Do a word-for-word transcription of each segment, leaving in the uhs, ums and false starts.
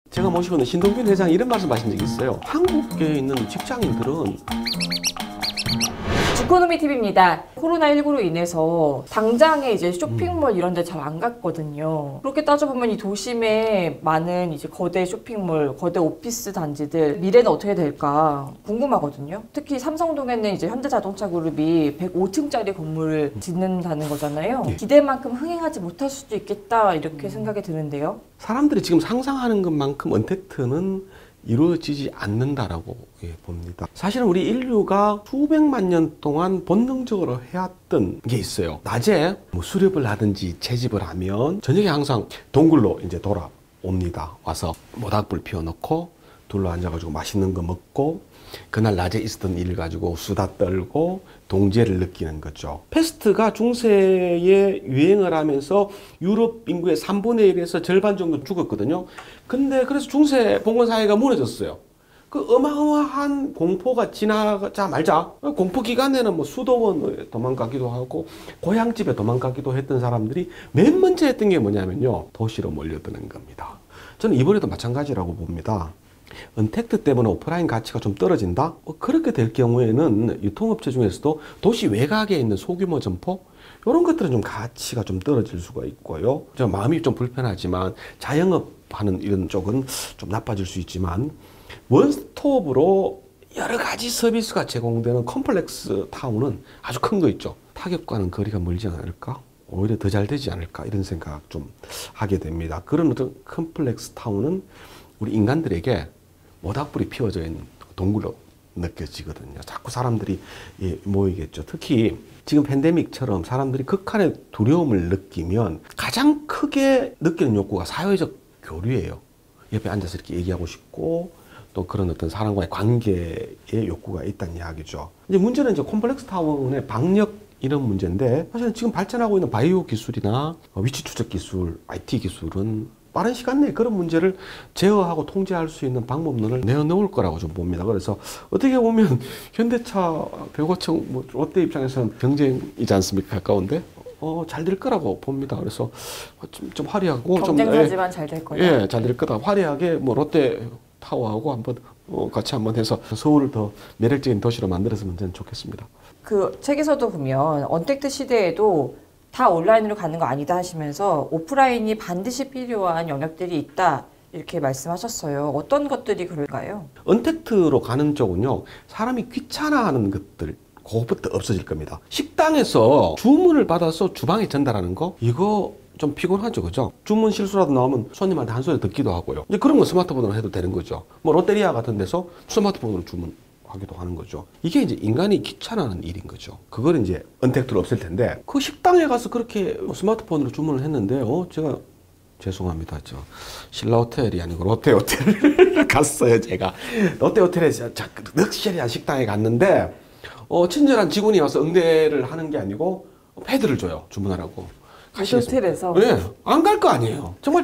제가 모시고 있는 신동균 회장이 이런 말씀 하신 적이 있어요. 한국에 있는 직장인들은 주코노미 티비입니다. 코로나십구로 인해서 당장에 이제 쇼핑몰 이런 데 잘 안 갔거든요. 그렇게 따져보면 이 도심에 많은 이제 거대 쇼핑몰, 거대 오피스 단지들 미래는 어떻게 될까 궁금하거든요. 특히 삼성동에는 이제 현대자동차 그룹이 백오 층짜리 건물을 짓는다는 거잖아요. 예. 기대만큼 흥행하지 못할 수도 있겠다 이렇게 생각이 드는데요. 사람들이 지금 상상하는 것만큼 언택트는 이루어지지 않는다라고 예, 봅니다. 사실은 우리 인류가 수백만 년 동안 본능적으로 해왔던 게 있어요. 낮에 뭐 수렵을 하든지 채집을 하면 저녁에 항상 동굴로 이제 돌아옵니다. 와서 모닥불 피워놓고 둘러 앉아가지고 맛있는 거 먹고 그날 낮에 있었던 일 가지고 수다 떨고 동지애를 느끼는 거죠. 패스트가 중세에 유행을 하면서 유럽 인구의 삼분의 일에서 절반 정도 죽었거든요. 근데 그래서 중세 봉건사회가 무너졌어요. 그 어마어마한 공포가 지나자말자 공포 기간에는 뭐 수도원에 도망가기도 하고 고향집에 도망가기도 했던 사람들이 맨 먼저 했던 게 뭐냐면요, 도시로 몰려드는 겁니다. 저는 이번에도 마찬가지라고 봅니다. 언택트 때문에 오프라인 가치가 좀 떨어진다? 어, 그렇게 될 경우에는 유통업체 중에서도 도시 외곽에 있는 소규모 점포 이런 것들은 좀 가치가 좀 떨어질 수가 있고요. 저 마음이 좀 불편하지만 자영업하는 이런 쪽은 좀 나빠질 수 있지만 원스톱으로 여러 가지 서비스가 제공되는 컴플렉스 타운은 아주 큰 거 있죠. 타격과는 거리가 멀지 않을까? 오히려 더 잘 되지 않을까? 이런 생각 좀 하게 됩니다. 그런 어떤 컴플렉스 타운은 우리 인간들에게 모닥불이 피워져 있는 동굴로 느껴지거든요. 자꾸 사람들이 예, 모이겠죠. 특히 지금 팬데믹처럼 사람들이 극한의 두려움을 느끼면 가장 크게 느끼는 욕구가 사회적 교류예요. 옆에 앉아서 이렇게 얘기하고 싶고 또 그런 어떤 사람과의 관계의 욕구가 있다는 이야기죠. 이제 문제는 이제 콤플렉스 타운의 방역 이런 문제인데, 사실은 지금 발전하고 있는 바이오 기술이나 위치 추적 기술, 아이티 기술은 빠른 시간 내에 그런 문제를 제어하고 통제할 수 있는 방법론을 내어놓을 거라고 좀 봅니다. 그래서 어떻게 보면 현대차, 벽오청, 뭐 롯데 입장에서는 경쟁이지 않습니까? 가까운데 어, 잘 될 거라고 봅니다. 그래서 좀, 좀 화려하고 경쟁사지만 잘 될 거다. 예, 잘 될 거다. 화려하게 뭐 롯데 타워하고 한번 어, 같이 한번 해서 서울을 더 매력적인 도시로 만들었으면 저는 좋겠습니다. 그 책에서도 보면 언택트 시대에도 다 온라인으로 가는 거 아니다 하시면서 오프라인이 반드시 필요한 영역들이 있다 이렇게 말씀하셨어요. 어떤 것들이 그럴까요? 언택트로 가는 쪽은요, 사람이 귀찮아하는 것들 그것부터 없어질 겁니다. 식당에서 주문을 받아서 주방에 전달하는 거 이거 좀 피곤하죠, 그죠? 주문 실수라도 나오면 손님한테 한 소리 듣기도 하고요. 이제 그런 거 스마트폰으로 해도 되는 거죠. 뭐 롯데리아 같은 데서 스마트폰으로 주문 하기도 하는 거죠. 이게 이제 인간이 귀찮아하는 일인 거죠. 그걸 이제 언택트로 없앨 텐데, 그 식당에 가서 그렇게 스마트폰으로 주문을 했는데, 어, 제가 죄송합니다. 저 신라 호텔이 아니고 롯데 호텔 갔어요, 제가. 롯데 호텔에 럭셔리한 식당에 갔는데, 어, 친절한 직원이 와서 응대를 하는 게 아니고 패드를 줘요, 주문하라고. 호텔에서? 네, 안 갈 거 아니에요. 정말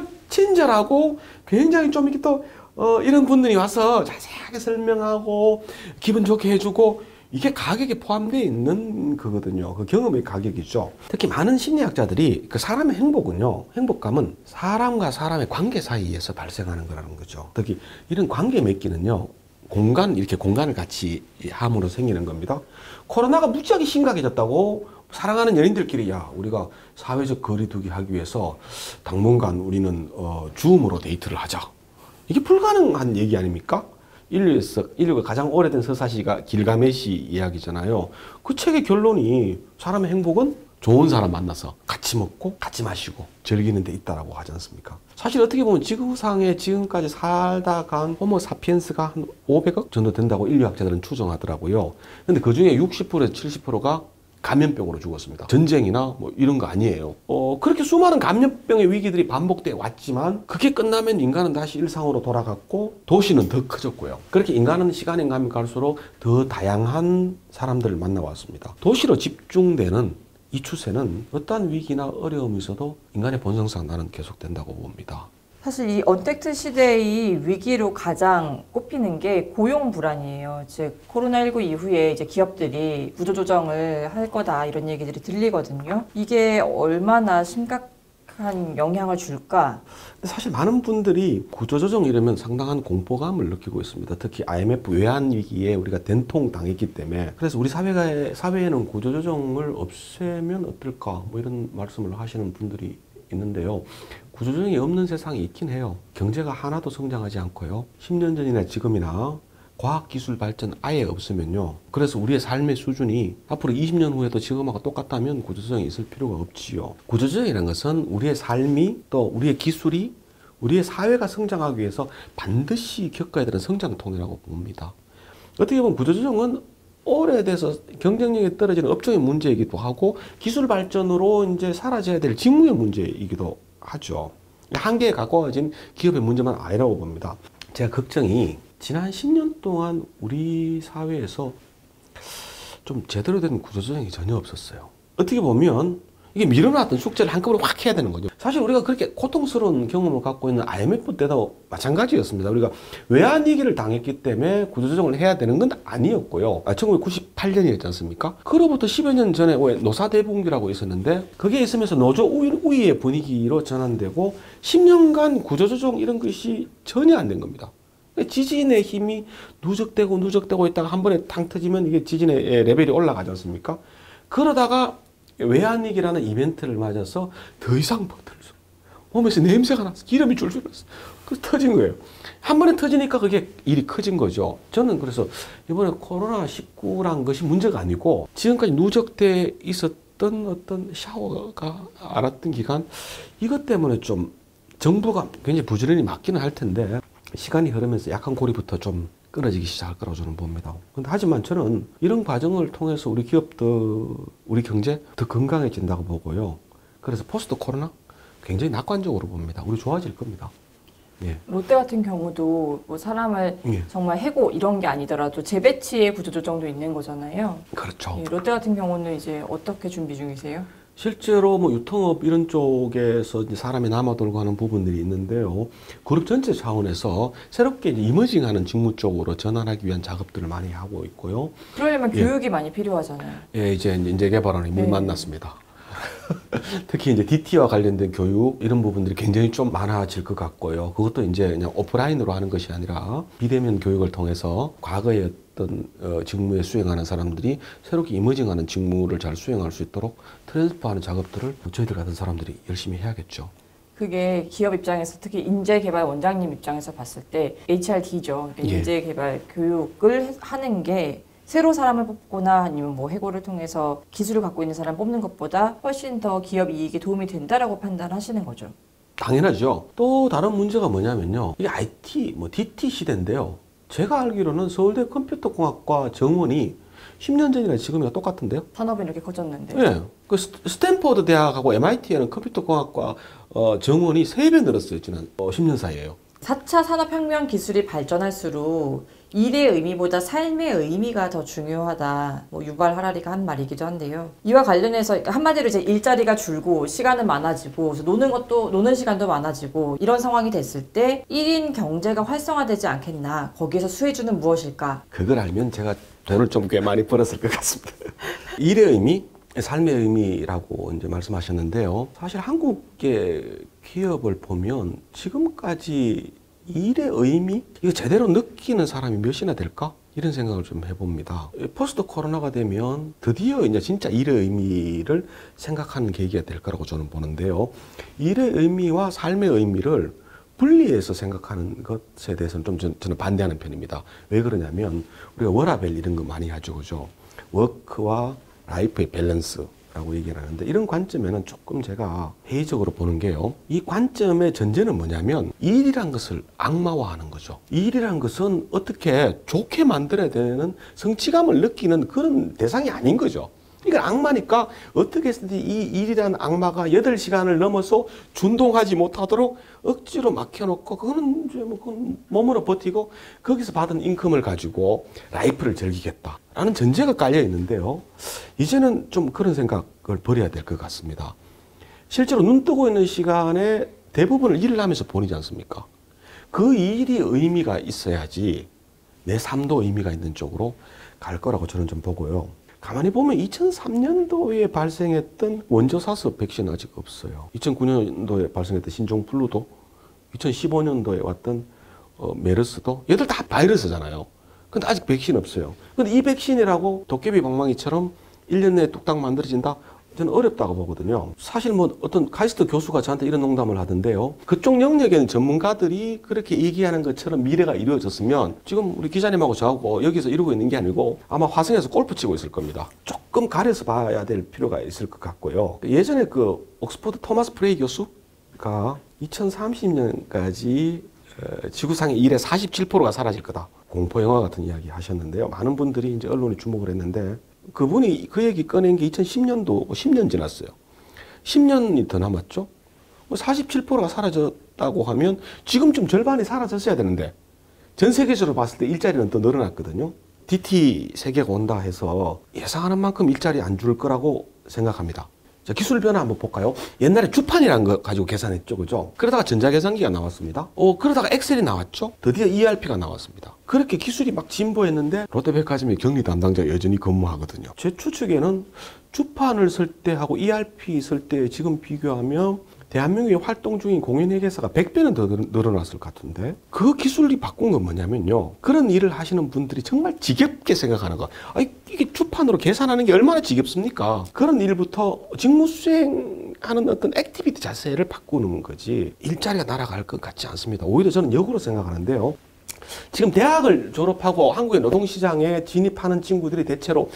친절하고 굉장히 좀 이렇게 또 어, 이런 분들이 와서 자세하게 설명하고 기분 좋게 해주고, 이게 가격에 포함되어 있는 거거든요. 그 경험의 가격이죠. 특히 많은 심리학자들이 그 사람의 행복은요, 행복감은 사람과 사람의 관계 사이에서 발생하는 거라는 거죠. 특히 이런 관계 맺기는요, 공간, 이렇게 공간을 같이 함으로 생기는 겁니다. 코로나가 무지하게 심각해졌다고 사랑하는 연인들끼리, 야, 우리가 사회적 거리두기 하기 위해서 당분간 우리는 어, 줌으로 데이트를 하자. 이게 불가능한 얘기 아닙니까? 인류에서, 인류가 가장 오래된 서사시가 길가메시 이야기잖아요. 그 책의 결론이 사람의 행복은 좋은 사람 만나서 같이 먹고 같이 마시고 즐기는 데 있다라고 하지 않습니까? 사실 어떻게 보면 지구상에 지금까지 살다 간 호모 사피엔스가 한 오백억 정도 된다고 인류학자들은 추정하더라고요. 근데 그 중에 육십 퍼센트에서 칠십 퍼센트가 감염병으로 죽었습니다. 전쟁이나 뭐 이런 거 아니에요. 어, 그렇게 수많은 감염병의 위기들이 반복돼 왔지만 그게 끝나면 인간은 다시 일상으로 돌아갔고 도시는 더 커졌고요. 그렇게 인간은 시간이 가면 갈수록 더 다양한 사람들을 만나왔습니다. 도시로 집중되는 이 추세는 어떠한 위기나 어려움이 있어도 인간의 본성상 나는 계속된다고 봅니다. 사실 이 언택트 시대의 위기로 가장 꼽히는 게 고용 불안이에요. 즉 코로나십구 이후에 이제 기업들이 구조조정을 할 거다 이런 얘기들이 들리거든요. 이게 얼마나 심각 한 영향을 줄까? 근데 사실 많은 분들이 구조조정 이러면 상당한 공포감을 느끼고 있습니다. 특히 아이엠에프 외환위기에 우리가 된통 당했기 때문에. 그래서 우리 사회가, 사회에는 구조조정을 없애면 어떨까 뭐 이런 말씀을 하시는 분들이 있는데요. 구조조정이 없는 세상이 있긴 해요. 경제가 하나도 성장하지 않고요. 십 년 전이나 지금이나 과학기술 발전 아예 없으면요. 그래서 우리의 삶의 수준이 앞으로 이십 년 후에도 지금하고 똑같다면 구조조정이 있을 필요가 없지요. 구조조정이라는 것은 우리의 삶이 또 우리의 기술이 우리의 사회가 성장하기 위해서 반드시 겪어야 되는 성장통이라고 봅니다. 어떻게 보면 구조조정은 오래돼서 경쟁력이 떨어지는 업종의 문제이기도 하고 기술 발전으로 이제 사라져야 될 직무의 문제이기도 하죠. 한계에 가까워진 기업의 문제만 아니라고 봅니다. 제가 걱정이 지난 십 년 동안 우리 사회에서 좀 제대로 된 구조조정이 전혀 없었어요. 어떻게 보면 이게 미뤄놨던 숙제를 한꺼번에 확 해야 되는 거죠. 사실 우리가 그렇게 고통스러운 경험을 갖고 있는 아이엠에프 때도 마찬가지였습니다. 우리가 외환위기를 당했기 때문에 구조조정을 해야 되는 건 아니었고요. 천구백구십팔 년이었지 않습니까? 그로부터 십여 년 전에 노사대붕이라고 있었는데 그게 있으면서 노조 우위의 분위기로 전환되고 십 년간 구조조정 이런 것이 전혀 안 된 겁니다. 지진의 힘이 누적되고 누적되고 있다가 한 번에 탕 터지면 이게 지진의 레벨이 올라가지 않습니까? 그러다가 외환위기라는 이벤트를 맞아서 더 이상 버틸 수 몸에서 냄새가 나서 기름이 줄줄 났어. 그래서 터진 거예요. 한 번에 터지니까 그게 일이 커진 거죠. 저는 그래서 이번에 코로나 십구란 것이 문제가 아니고 지금까지 누적돼 있었던 어떤 샤워가 알았던 기간 이것 때문에 좀 정부가 굉장히 부지런히 맡기는 할 텐데 시간이 흐르면서 약한 고리부터 좀 끊어지기 시작할 거라고 저는 봅니다. 근데 하지만 저는 이런 과정을 통해서 우리 기업도 우리 경제 더 건강해진다고 보고요. 그래서 포스트 코로나 굉장히 낙관적으로 봅니다. 우리 좋아질 겁니다. 예. 롯데 같은 경우도 뭐 사람을 예. 정말 해고 이런 게 아니더라도 재배치의 구조조정도 있는 거잖아요. 그렇죠. 예, 롯데 같은 경우는 이제 어떻게 준비 중이세요? 실제로 뭐 유통업 이런 쪽에서 이제 사람이 남아돌고 하는 부분들이 있는데요. 그룹 전체 차원에서 새롭게 이제 이머징하는 직무 쪽으로 전환하기 위한 작업들을 많이 하고 있고요. 그러려면 예. 교육이 많이 필요하잖아요. 예, 이제 인재 개발원이 물 네. 만났습니다. 특히 이제 디티와 관련된 교육 이런 부분들이 굉장히 좀 많아질 것 같고요. 그것도 이제 그냥 오프라인으로 하는 것이 아니라 비대면 교육을 통해서 과거의 어떤 어, 직무에 수행하는 사람들이 새롭게 이머징하는 직무를 잘 수행할 수 있도록 트랜스퍼하는 작업들을 저희들 같은 사람들이 열심히 해야겠죠. 그게 기업 입장에서 특히 인재개발 원장님 입장에서 봤을 때 에이치알디죠. 예. 인재개발 교육을 하는 게 새로 사람을 뽑거나 아니면 뭐 해고를 통해서 기술을 갖고 있는 사람 뽑는 것보다 훨씬 더 기업 이익에 도움이 된다라고 판단하시는 거죠. 당연하죠. 또 다른 문제가 뭐냐면요. 이게 아이티, 뭐 디티 시대인데요. 제가 알기로는 서울대 컴퓨터공학과 정원이 십 년 전이나 지금이랑 똑같은데요. 산업이 이렇게 커졌는데. 네. 그 스탠퍼드 대학하고 엠아이티에는 컴퓨터공학과 어, 정원이 세 배 늘었어요. 지난 어, 십 년 사이에요. 사 차 산업혁명 기술이 발전할수록 일의 의미보다 삶의 의미가 더 중요하다. 뭐 유발 하라리가 한 말이기도 한데요. 이와 관련해서 한마디로 이제 일자리가 줄고 시간은 많아지고 노는 것도 노는 시간도 많아지고 이런 상황이 됐을 때 일 인 경제가 활성화되지 않겠나. 거기에서 수혜주는 무엇일까? 그걸 알면 제가 돈을 좀 꽤 많이 벌었을 것 같습니다. 일의 의미, 삶의 의미라고 이제 말씀하셨는데요. 사실 한국의 기업을 보면 지금까지 일의 의미? 이거 제대로 느끼는 사람이 몇이나 될까? 이런 생각을 좀 해봅니다. 포스트 코로나가 되면 드디어 이제 진짜 일의 의미를 생각하는 계기가 될 거라고 저는 보는데요. 일의 의미와 삶의 의미를 분리해서 생각하는 것에 대해서는 좀 저는 반대하는 편입니다. 왜 그러냐면 우리가 워라밸 이런 거 많이 하죠. 그죠? 워크와 라이프의 밸런스라고 얘기를 하는데 이런 관점에는 조금 제가 회의적으로 보는 게요. 이 관점의 전제는 뭐냐면 일이란 것을 악마화하는 거죠. 일이란 것은 어떻게 좋게 만들어야 되는 성취감을 느끼는 그런 대상이 아닌 거죠. 이건 악마니까 어떻게 해서든지 이 일이라는 악마가 여덟 시간을 넘어서 준동하지 못하도록 억지로 막혀놓고 그거는 이제 뭐 그건 몸으로 버티고 거기서 받은 인컴을 가지고 라이프를 즐기겠다라는 전제가 깔려 있는데요. 이제는 좀 그런 생각을 버려야 될 것 같습니다. 실제로 눈 뜨고 있는 시간에 대부분을 일을 하면서 보내지 않습니까? 그 일이 의미가 있어야지 내 삶도 의미가 있는 쪽으로 갈 거라고 저는 좀 보고요. 가만히 보면 이천삼 년도에 발생했던 원조사스 백신 아직 없어요. 이천구 년도에 발생했던 신종플루도, 이천십오 년도에 왔던 어, 메르스도, 얘들 다 바이러스잖아요. 근데 아직 백신 없어요. 근데 이 백신이라고 도깨비 방망이처럼 일 년 내에 뚝딱 만들어진다? 저는 어렵다고 보거든요. 사실 뭐 어떤 카이스트 교수가 저한테 이런 농담을 하던데요. 그쪽 영역에는 전문가들이 그렇게 얘기하는 것처럼 미래가 이루어졌으면 지금 우리 기자님하고 저하고 여기서 이루고 있는 게 아니고 아마 화성에서 골프 치고 있을 겁니다. 조금 가려서 봐야 될 필요가 있을 것 같고요. 예전에 그 옥스퍼드 토마스 프레이 교수가 이천삼십 년까지 지구상의 일의 사십칠 퍼센트가 사라질 거다. 공포 영화 같은 이야기 하셨는데요. 많은 분들이 이제 언론에 주목을 했는데 그분이 그 얘기 꺼낸 게 이천십 년도, 십 년 지났어요. 십 년이 더 남았죠? 사십칠 퍼센트가 사라졌다고 하면 지금쯤 절반이 사라졌어야 되는데 전 세계적으로 봤을 때 일자리는 더 늘어났거든요. 디티 세계가 온다 해서 예상하는 만큼 일자리 안 줄 거라고 생각합니다. 자, 기술 변화 한번 볼까요? 옛날에 주판이라는 거 가지고 계산했죠, 그죠? 그러다가 전자계산기가 나왔습니다. 어, 그러다가 엑셀이 나왔죠? 드디어 이알피가 나왔습니다. 그렇게 기술이 막 진보했는데 롯데백화점의 격리 담당자가 여전히 근무하거든요. 제 추측에는 주판을 쓸 때하고 이알피 쓸 때 지금 비교하면 대한민국에 활동 중인 공인회계사가 백 배는 더 늘어났을 것 같은데 그 기술이 바꾼 건 뭐냐면요. 그런 일을 하시는 분들이 정말 지겹게 생각하는 거. 아니, 이게 주판으로 계산하는 게 얼마나 지겹습니까? 그런 일부터 직무 수행하는 어떤 액티비티 자체를 바꾸는 거지 일자리가 날아갈 것 같지 않습니다. 오히려 저는 역으로 생각하는데요. 지금 대학을 졸업하고 한국의 노동시장에 진입하는 친구들이 대체로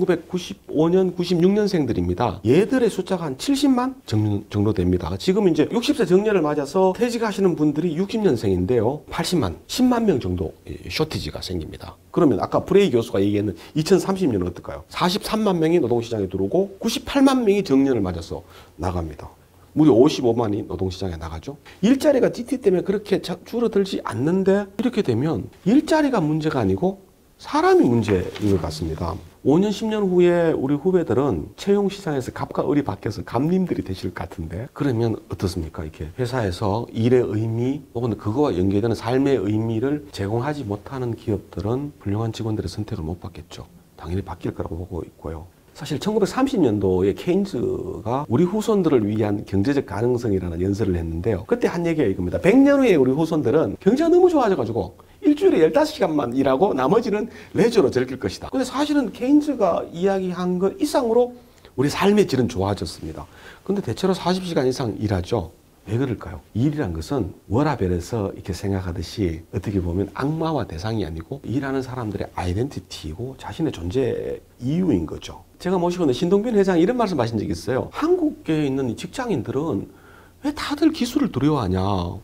천구백구십오 년, 구십육 년생들입니다. 얘들의 숫자가 한 칠십만 정도 됩니다. 지금 이제 육십 세 정년을 맞아서 퇴직하시는 분들이 육십 년생인데요. 팔십만, 십만 명 정도 쇼티지가 생깁니다. 그러면 아까 브레이 교수가 얘기했는 이천삼십 년은 어떨까요? 사십삼만 명이 노동시장에 들어오고 구십팔만 명이 정년을 맞아서 나갑니다. 무려 오십오만이 노동시장에 나가죠. 일자리가 디티 때문에 그렇게 줄어들지 않는데 이렇게 되면 일자리가 문제가 아니고 사람이 문제인 것 같습니다. 오 년, 십 년 후에 우리 후배들은 채용시장에서 갑과 을이 바뀌어서 갑님들이 되실 것 같은데 그러면 어떻습니까? 이렇게 회사에서 일의 의미 혹은 그거와 연계되는 삶의 의미를 제공하지 못하는 기업들은 훌륭한 직원들의 선택을 못 받겠죠. 당연히 바뀔 거라고 보고 있고요. 사실 천구백삼십 년도에 케인즈가 우리 후손들을 위한 경제적 가능성이라는 연설을 했는데요. 그때 한 얘기가 이겁니다. 백 년 후에 우리 후손들은 경제가 너무 좋아져가지고 일주일에 열다섯 시간만 일하고 나머지는 레저로 즐길 것이다. 근데 사실은 케인즈가 이야기한 것 이상으로 우리 삶의 질은 좋아졌습니다. 근데 대체로 사십 시간 이상 일하죠. 왜 그럴까요? 일이란 것은 워라벨에서 이렇게 생각하듯이 어떻게 보면 악마와 대상이 아니고 일하는 사람들의 아이덴티티이고 자신의 존재 이유인 거죠. 제가 모시고 있는 신동빈 회장이 이런 말씀 하신 적이 있어요. 한국에 있는 직장인들은 왜 다들 기술을 두려워하냐?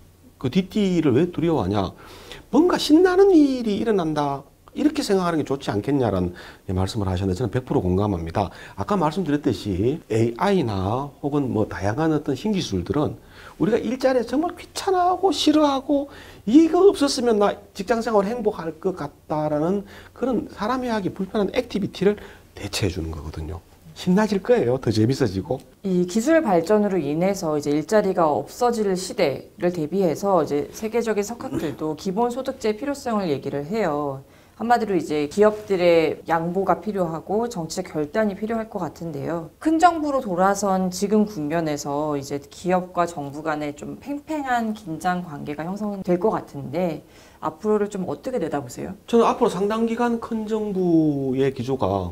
그 디티를 왜 두려워하냐? 뭔가 신나는 일이 일어난다. 이렇게 생각하는 게 좋지 않겠냐라는 말씀을 하셨는데 저는 백 퍼센트 공감합니다. 아까 말씀드렸듯이 에이아이나 혹은 뭐 다양한 어떤 신기술들은 우리가 일자리에 정말 귀찮아하고 싫어하고 이거 없었으면 나 직장생활 행복할 것 같다라는 그런 사람이 하기 불편한 액티비티를 대체해 주는 거거든요. 신나질 거예요. 더 재밌어지고. 이 기술 발전으로 인해서 이제 일자리가 없어질 시대를 대비해서 이제 세계적인 석학들도 기본소득제의 필요성을 얘기를 해요. 한마디로 이제 기업들의 양보가 필요하고 정치적 결단이 필요할 것 같은데요. 큰 정부로 돌아선 지금 국면에서 이제 기업과 정부 간에 좀 팽팽한 긴장 관계가 형성될 것 같은데 앞으로를 좀 어떻게 내다보세요? 저는 앞으로 상당 기간 큰 정부의 기조가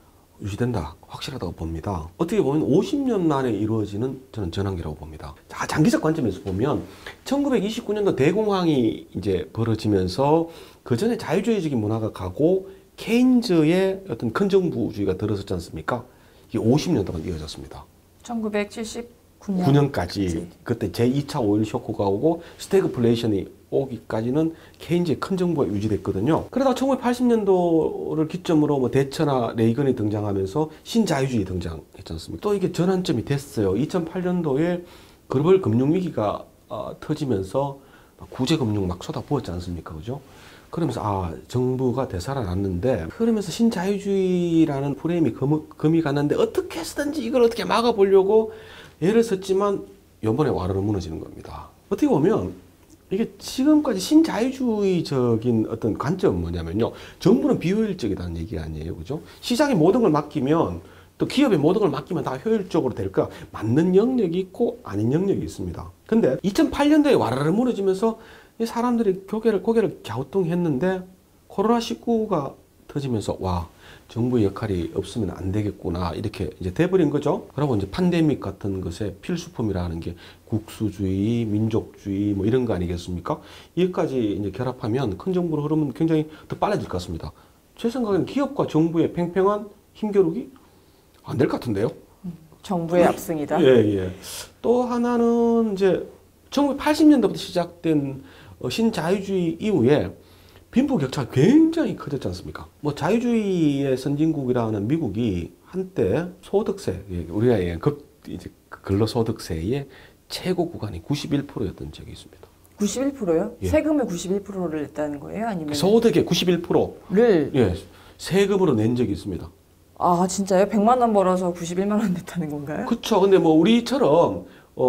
유지된다. 확실하다고 봅니다. 어떻게 보면 오십 년 만에 이루어지는 저는 전환기라고 봅니다. 자, 장기적 관점에서 보면 천구백이십구 년도 대공황이 이제 벌어지면서 그 전에 자유주의적인 문화가 가고 케인즈의 어떤 큰 정부주의가 들어섰지 않습니까? 이게 오십 년 동안 이어졌습니다. 천구백칠십구 년. 구 년까지 그때 제이 차 오일 쇼크가 오고 스태그플레이션이 오기까지는 케인즈의 큰 정부가 유지됐거든요. 그러다가 천구백팔십 년도를 기점으로 뭐 대처나 레이건이 등장하면서 신자유주의 등장했지 않습니까? 또 이게 전환점이 됐어요. 이천팔 년도에 글로벌 금융위기가 어, 터지면서 구제금융 막 쏟아부었지 않습니까? 그죠? 그러면서 아 정부가 되살아났는데 그러면서 신자유주의라는 프레임이 금, 금이 갔는데 어떻게 해서든지 이걸 어떻게 막아보려고 애를 썼지만 이번에 와르르 무너지는 겁니다. 어떻게 보면 이게 지금까지 신자유주의적인 어떤 관점은 뭐냐면요. 정부는 비효율적이라는 얘기 아니에요. 그죠? 시장에 모든 걸 맡기면 또 기업에 모든 걸 맡기면 다 효율적으로 될까? 맞는 영역이 있고 아닌 영역이 있습니다. 근데 이천팔 년도에 와르르 무너지면서 이 사람들이 고개를, 고개를 갸우뚱했는데 코로나십구가 터지면서 와, 정부의 역할이 없으면 안 되겠구나 이렇게 이제 돼버린 거죠. 그리고 이제 팬데믹 같은 것의 필수품이라는 게 국수주의, 민족주의 뭐 이런 거 아니겠습니까? 이것까지 이제 결합하면 큰 정부로 흐르면 굉장히 더 빨라질 것 같습니다. 제 생각에는 기업과 정부의 팽팽한 힘겨루기 안 될 것 같은데요. 정부의 압승이다. 예, 예. 또 하나는 이제 천구백팔십 년대부터 시작된 어, 신자유주의 이후에 빈부 격차가 굉장히 커졌지 않습니까? 뭐 자유주의의 선진국이라는 미국이 한때 소득세, 우리가 예, 급 이제 근로소득세의 최고 구간이 구십일 퍼센트였던 적이 있습니다. 구십일 퍼센트요? 예. 세금의 구십일 퍼센트를 냈다는 거예요? 아니면 소득의 구십일 퍼센트를 를 예, 세금으로 낸 적이 있습니다. 아 진짜요? 백만 원 벌어서 구십일만 원 냈다는 건가요? 그렇죠. 근데 뭐 우리처럼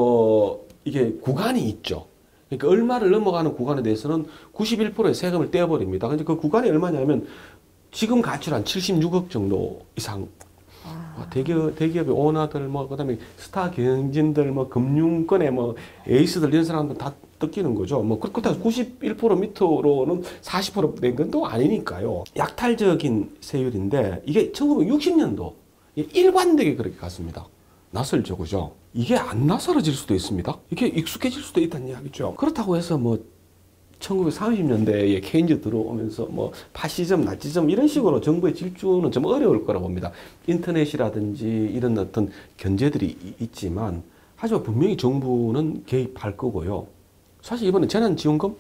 어 이게 구간이 있죠. 그러니까 얼마를 넘어가는 구간에 대해서는 구십일 퍼센트의 세금을 떼어버립니다. 근데 그 구간이 얼마냐면 지금 가치로 한 칠십육억 정도 이상. 아. 대기업, 대기업의 오너들, 뭐, 그 다음에 스타 경영진들, 뭐, 금융권의 뭐, 에이스들, 이런 사람들 다 뜯기는 거죠. 뭐, 그렇다고 구십일 퍼센트 밑으로는 사십 퍼센트 낸 건 또 아니니까요. 약탈적인 세율인데, 이게 천구백육십 년도, 일관되게 그렇게 갔습니다. 낯설죠, 그죠? 이게 안 낯설어질 수도 있습니다. 이게 익숙해질 수도 있다는 이야기죠. 그렇다고 해서 뭐, 천구백삼십 년대에 케인즈 들어오면서 뭐 파시즘, 나치즘 이런 식으로 정부의 질주는 좀 어려울 거라고 봅니다. 인터넷이라든지 이런 어떤 견제들이 있지만 하지만 분명히 정부는 개입할 거고요. 사실 이번에 재난지원금?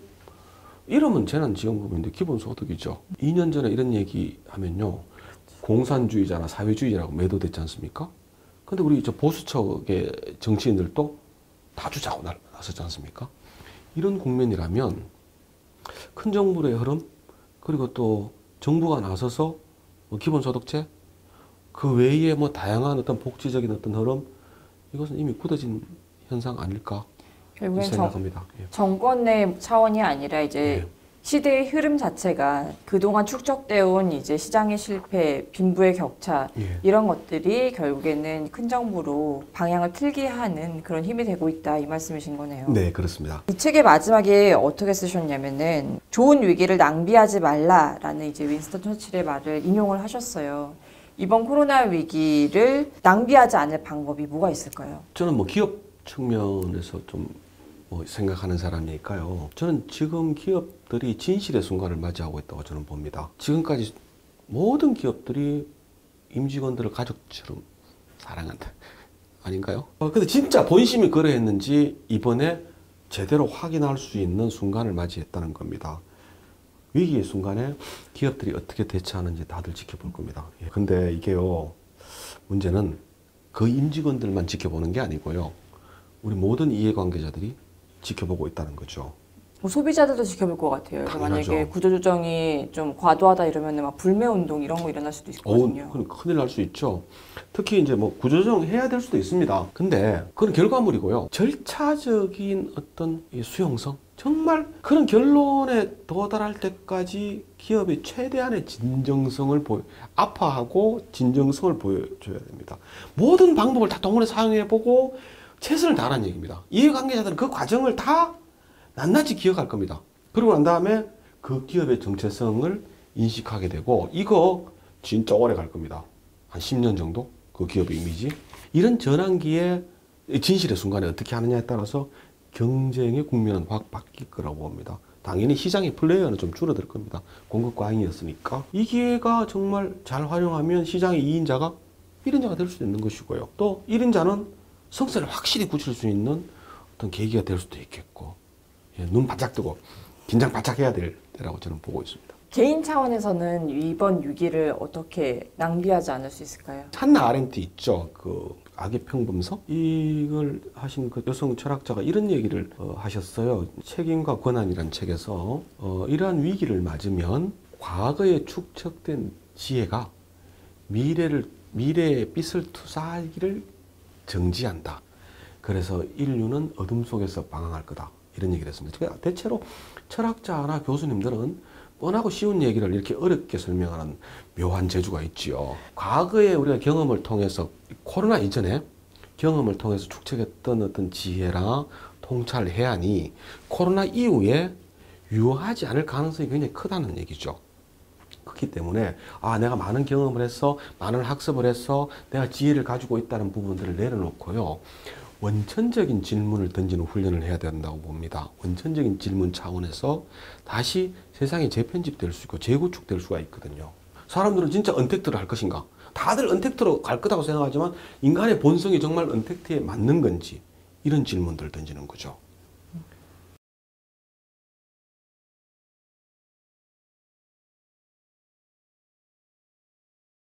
이러면 재난지원금인데 기본소득이죠. 이 년 전에 이런 얘기 하면요. 공산주의자나 사회주의라고 매도됐지 않습니까? 근데 우리 저 보수척의 정치인들도 다 주자고 나섰지 않습니까? 이런 국면이라면 큰 정부의 흐름, 그리고 또 정부가 나서서 뭐 기본소득제, 그 외에 뭐 다양한 어떤 복지적인 어떤 흐름, 이것은 이미 굳어진 현상 아닐까 결국엔 생각합니다. 정, 예. 정권의 차원이 아니라 이제 예. 시대의 흐름 자체가 그동안 축적되어 온 이제 시장의 실패, 빈부의 격차 예. 이런 것들이 결국에는 큰 정부로 방향을 틀게 하는 그런 힘이 되고 있다 이 말씀이신 거네요. 네, 그렇습니다. 이 책의 마지막에 어떻게 쓰셨냐면은 좋은 위기를 낭비하지 말라라는 이제 윈스턴 처칠의 말을 인용을 하셨어요. 이번 코로나 위기를 낭비하지 않을 방법이 뭐가 있을까요? 저는 뭐 기업 측면에서 좀 뭐 생각하는 사람이니까요. 저는 지금 기업들이 진실의 순간을 맞이하고 있다고 저는 봅니다. 지금까지 모든 기업들이 임직원들을 가족처럼 사랑한다. 아닌가요? 어, 근데 진짜 본심이 그러했는지 이번에 제대로 확인할 수 있는 순간을 맞이했다는 겁니다. 위기의 순간에 기업들이 어떻게 대처하는지 다들 지켜볼 겁니다. 예. 근데 이게요, 문제는 그 임직원들만 지켜보는 게 아니고요. 우리 모든 이해관계자들이 지켜보고 있다는 거죠. 뭐 소비자들도 지켜볼 것 같아요. 그래서 당연하죠. 만약에 구조조정이 좀 과도하다 이러면 막 불매운동 이런 거 일어날 수도 있거든요. 어우, 큰일 날 수 있죠. 특히 이제 뭐 구조조정 해야 될 수도 있습니다. 근데 그건 결과물이고요. 절차적인 어떤 이 수용성, 정말 그런 결론에 도달할 때까지 기업이 최대한의 진정성을 보여, 아파하고 진정성을 보여줘야 됩니다. 모든 방법을 다 동원해 사용해보고 최선을 다하는 얘기입니다. 이해관계자들은 그 과정을 다 낱낱이 기억할 겁니다. 그러고 난 다음에 그 기업의 정체성을 인식하게 되고 이거 진짜 오래 갈 겁니다. 한 십 년 정도? 그 기업의 이미지. 이런 전환기에 진실의 순간에 어떻게 하느냐에 따라서 경쟁의 국면은 확 바뀔 거라고 봅니다. 당연히 시장의 플레이어는 좀 줄어들 겁니다. 공급 과잉이었으니까. 이 기회가 정말 잘 활용하면 시장의 이인자가 일인자가 될 수도 있는 것이고요. 또 일인자는 성세를 확실히 굳힐 수 있는 어떤 계기가 될 수도 있겠고, 예, 눈 바짝 뜨고 긴장 바짝 해야 될 때라고 저는 보고 있습니다. 개인 차원에서는 이번 위기를 어떻게 낭비하지 않을 수 있을까요? 한나 아렌트 있죠. 그 악의 평범성? 이걸 하신 그 여성 철학자가 이런 얘기를 어, 하셨어요. 책임과 권한이라는 책에서 어, 이러한 위기를 맞으면 과거에 축적된 지혜가 미래를 미래의 빛을 투사하기를 정지한다. 그래서 인류는 어둠 속에서 방황할 거다. 이런 얘기를 했습니다. 그러니까 대체로 철학자나 교수님들은 뻔하고 쉬운 얘기를 이렇게 어렵게 설명하는 묘한 재주가 있지요. 과거에 우리가 경험을 통해서 코로나 이전에 경험을 통해서 축적했던 어떤 지혜나 통찰 해안이 코로나 이후에 유효하지 않을 가능성이 굉장히 크다는 얘기죠. 그렇기 때문에 아 내가 많은 경험을 해서 많은 학습을 해서 내가 지혜를 가지고 있다는 부분들을 내려놓고요. 원천적인 질문을 던지는 훈련을 해야 된다고 봅니다. 원천적인 질문 차원에서 다시 세상이 재편집될 수 있고 재구축될 수가 있거든요. 사람들은 진짜 언택트를 할 것인가? 다들 언택트로 갈 거라고 생각하지만 인간의 본성이 정말 언택트에 맞는 건지 이런 질문들을 던지는 거죠.